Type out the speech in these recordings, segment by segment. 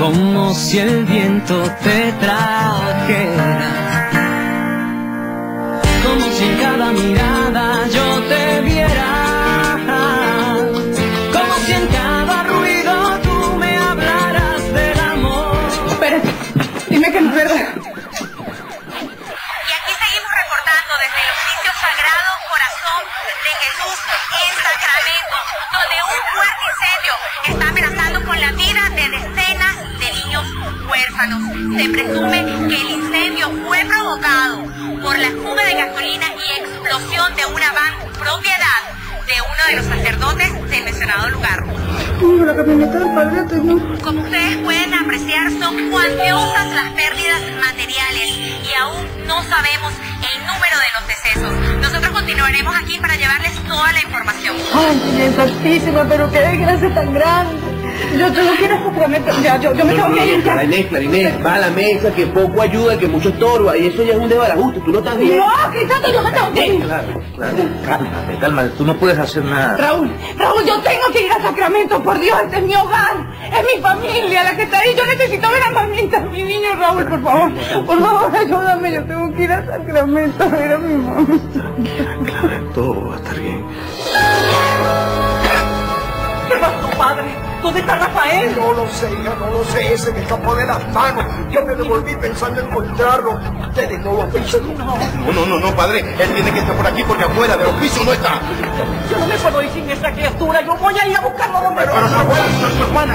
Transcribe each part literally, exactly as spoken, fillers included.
como si el viento te trajera, como si en cada mirada yo te viera, como si en cada ruido tú me hablaras del amor. Espérate, dime que no es verdad. Y aquí seguimos reportando desde el Hospicio Sagrado Corazón de Jesús en Sacramento, donde un fuerte incendio está amenazando con la vida de decenas de niños huérfanos. Se presume que el incendio fue provocado por la fuga de gasolina y explosión de una van propiedad de uno de los sacerdotes del mencionado lugar. La camioneta del padre tengo. Como ustedes pueden apreciar, son cuantiosas las pérdidas materiales y aún no sabemos el número de los decesos. Nosotros continuaremos aquí para llevarles toda la información. Ay, bien santísima, pero qué desgracia tan grande. Yo tengo que ir a Sacramento. Ya, yo, yo me tengo que ir ya. Clarinés, Clarinés, va a la mesa, que poco ayuda, que mucho estorba, y eso ya es un desbarajuste, tú no estás bien. No, quítate, yo me tengo que ir. Claro, claro, cálmate, cálmate, tú no puedes hacer nada. Raúl, Raúl, yo tengo que ir a Sacramento, por Dios, este es mi hogar, es mi familia la que está ahí, yo necesito ver a mamita, mi niño Raúl, por favor, por favor, ayúdame, yo tengo que ir a Sacramento a ver a mi mamá. Claro, todo va a estar bien. ¿Qué pasó, padre? ¿Dónde está Rafael? No lo sé, hija, no lo sé. Ese me escapó de las manos. Yo me devolví pensando en encontrarlo. Ustedes no lo pensan. No. No, no, no, no, padre. Él tiene que estar por aquí porque afuera del hospicio no está. Yo no me puedo ir sin esta criatura. Yo voy a ir a buscarlo donde Pero, no. Sor Juana, Sor Juana.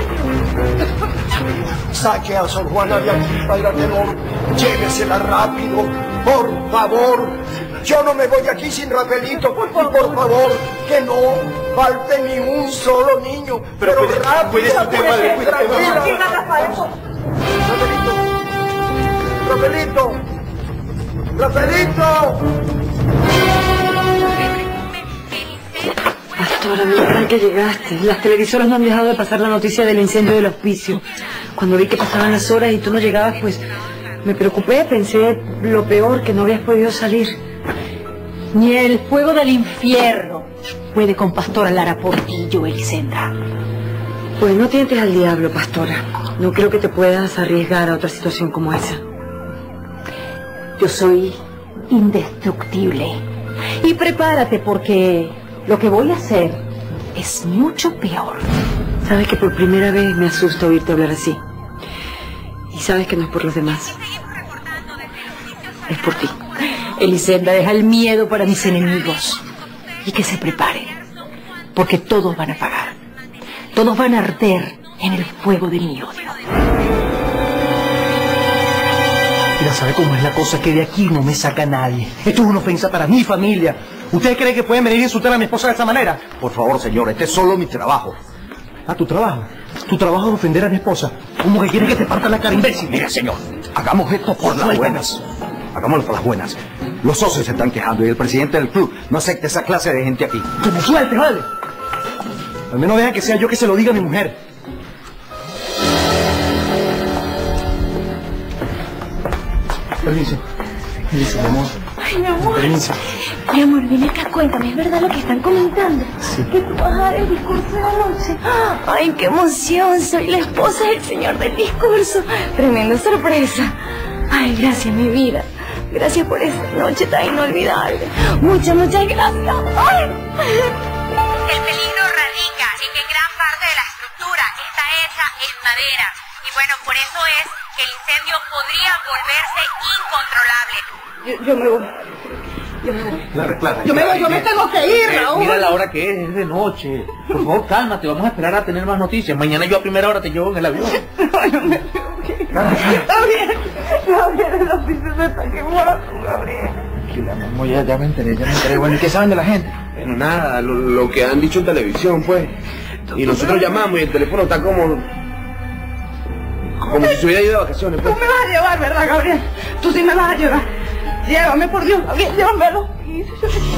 Saque a Sor Juana de aquí, Padre Tenor. Llévesela rápido, por favor. Yo no me voy de aquí sin Rafaelito. Por favor, por favor, que no falte ni un solo niño. Pero, pero cuide- rápido, cuide usted, padre, cuide usted, tranquila. Aquí está Rafael. Rafaelito, Rafaelito, Rafaelito. Pastora, me verdad que llegaste. Las televisoras no han dejado de pasar la noticia del incendio del hospicio. Cuando vi que pasaban las horas y tú no llegabas, pues me preocupé, pensé lo peor, que no habías podido salir. Ni el fuego del infierno puede con Pastora Lara Portillo, Elisenda. Pues no tientes al diablo, pastora. No creo que te puedas arriesgar a otra situación como esa. Yo soy indestructible. Y prepárate porque lo que voy a hacer es mucho peor. Sabes que por primera vez me asusta oírte hablar así. Y sabes que no es por los demás. Es por ti. Elisenda, deja el miedo para mis enemigos. Y que se preparen. Porque todos van a pagar. Todos van a arder en el fuego de mi odio. Mira, ¿sabe cómo es la cosa? Que de aquí no me saca nadie. Esto es una ofensa para mi familia. ¿Ustedes creen que pueden venir a insultar a mi esposa de esta manera? Por favor, señor, este es solo mi trabajo. ¿Ah, tu trabajo? ¿Tu trabajo es ofender a mi esposa? ¿Cómo que quiere que te parta la cara, imbécil? Mira, señor, hagamos esto por las buenas. Hagámoslo por las buenas. Los socios se están quejando y el presidente del club no acepta esa clase de gente aquí. ¡Como suerte, vale! Al menos dejan que sea yo que se lo diga a mi mujer. Permiso. Permiso, mi amor. Ay, mi amor. Permiso. Mi amor, ven acá, cuéntame, ¿es verdad lo que están comentando? Sí. Que tú vas a dar el discurso de la noche. Ay, qué emoción, soy la esposa del señor del discurso. Tremenda sorpresa. Ay, gracias, mi vida. Gracias por esa noche tan inolvidable. Muchas, muchas gracias. Ay. El peligro radica en que gran parte de la estructura está hecha en madera. Y bueno, por eso es que el incendio podría volverse incontrolable. Yo, yo me voy. Yo me voy. Clara, Clara. Yo me voy, yo me tengo que ir, Raúl. Mira la hora que es, es de noche. Por favor, cálmate, vamos a esperar a tener más noticias. Mañana yo a primera hora te llevo en el avión. Ay, no me tengo que ir. Gabriel, Gabriel, el hospicio se está quemando, Gabriel. Tranquila, mamá, ya, ya me enteré, ya me enteré. Bueno, ¿y qué saben de la gente? Bueno, nada, lo, lo que han dicho en televisión, pues. Y nosotros llamamos y el teléfono está como... Como si se hubiera ido de vacaciones, Tú pues. me vas a llevar, ¿verdad, Gabriel? Tú sí me vas a llevar. Llévame, por Dios, Gabriel, llévame al hospicio. Tú sí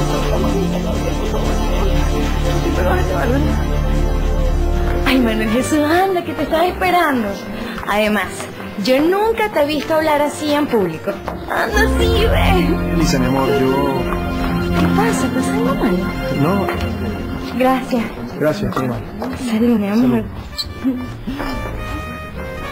me vas a llevar, ¿verdad? Ay, Manuel Jesús, anda, que te estaba esperando. Además, yo nunca te he visto hablar así en público. Anda, sí, ve. Elisa, mi amor, yo... ¿Qué pasa? ¿Pasa algo mal? No, Gracias. gracias, mi amor. Salud, mi amor.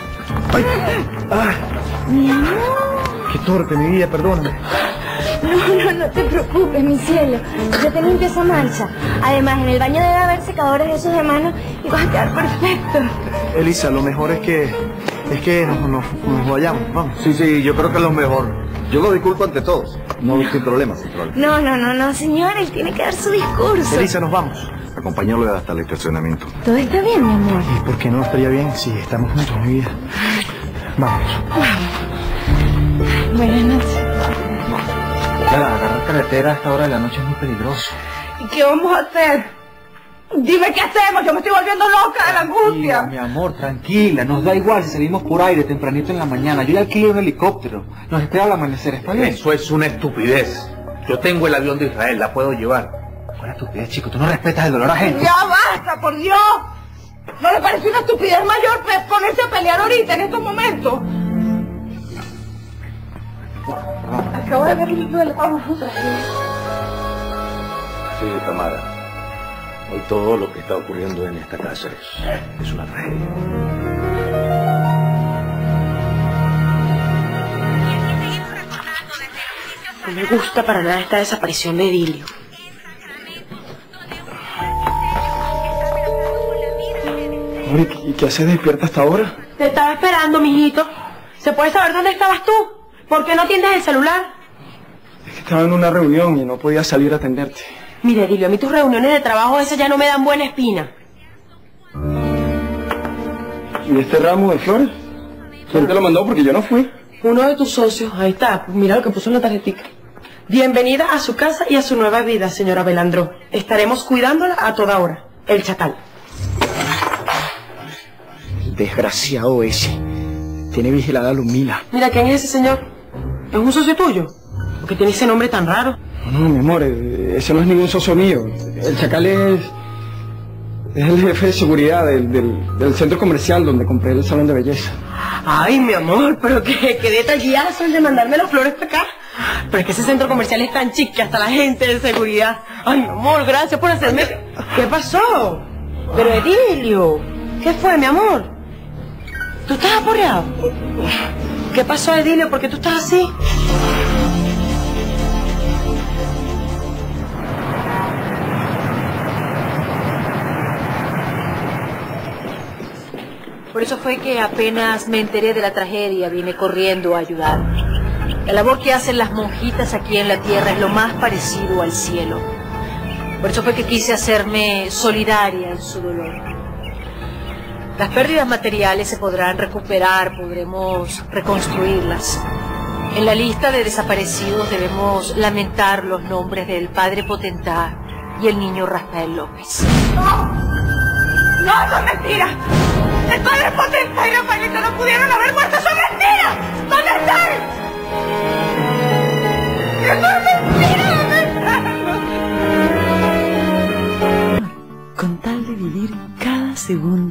¡Ay! ¡Ay! Mi amor. ¡Qué torpe, mi vida! Perdóname. No, no, no te preocupes, mi cielo. Yo te limpio esa mancha. Además, en el baño debe haber secadores de esos de mano y vas a quedar perfecto. Elisa, lo mejor es que... es que nos, nos, nos vayamos, vamos. Sí, sí, yo creo que es lo mejor. Yo lo disculpo ante todos. No, sin problema, sin problema. No, no, no, no, señor. Él tiene que dar su discurso. Elisa, nos vamos. Acompañarlo hasta el estacionamiento. ¿Todo está bien, mi amor? ¿Y por qué no estaría bien si estamos juntos, mi vida? Vamos. Buenas noches. Claro, agarrar carretera a esta hora de la noche es muy peligroso. ¿Y qué vamos a hacer? Dime qué hacemos, yo me estoy volviendo loca de la angustia. Tranquila, mi amor, tranquila, nos da igual si salimos por aire tempranito en la mañana. Yo ya alquilé un helicóptero, nos espera al amanecer, ¿está bien? Eso es una estupidez. Yo tengo el avión de Israel, la puedo llevar. Buena estupidez, chico, tú no respetas el dolor ajeno. Ya basta, por Dios. ¿No le parece una estupidez mayor ponerse a pelear ahorita, en estos momentos? Acabo de ver el duelo, vamos juntos. Sí, Tamara. Hoy todo lo que está ocurriendo en esta casa es, es una tragedia. No me gusta para nada esta desaparición de Edilio. ¿Y qué haces despierta hasta ahora? Te estaba esperando, mijito. ¿Se puede saber dónde estabas tú? ¿Por qué no atiendes el celular? Es que estaba en una reunión y no podía salir a atenderte. Mire, Edilio, a mí tus reuniones de trabajo esas ya no me dan buena espina. ¿Y este ramo de flores? ¿Quién te lo mandó? Porque yo no fui. Uno de tus socios, ahí está, mira lo que puso en la tarjetita. Bienvenida a su casa y a su nueva vida, señora Belandró. Estaremos cuidándola a toda hora. El chacal. El desgraciado ese. Tiene vigilada a Lumila. Mira, ¿quién es ese señor? ¿Es un socio tuyo? ¿Por qué tiene ese nombre tan raro? No, no, mi amor, ese no es ningún socio mío. El chacal es... es el jefe de seguridad del, del, del centro comercial donde compré el salón de belleza. Ay, mi amor, pero qué, qué detallazo el de mandarme las flores para acá. Pero es que ese centro comercial es tan chic que hasta la gente de seguridad. Ay, mi amor, gracias por hacerme... ¿Qué pasó? Pero Edilio, ¿qué fue, mi amor? ¿Tú estás aporreado? ¿Qué pasó, Edilio? ¿Por qué tú estás así? Por eso fue que apenas me enteré de la tragedia, vine corriendo a ayudar. La labor que hacen las monjitas aquí en la tierra es lo más parecido al cielo. Por eso fue que quise hacerme solidaria en su dolor. Las pérdidas materiales se podrán recuperar, podremos reconstruirlas. En la lista de desaparecidos debemos lamentar los nombres del padre Potentá y el niño Rafael López. ¡No! ¡No, eso es mentira! ¡El padre Potentá y Rafaelito no pudieron haber muerto! ¡Eso es mentira! ¿Dónde están? ¡Eso es mentira! ¿Dónde están? Con tal de vivir cada segundo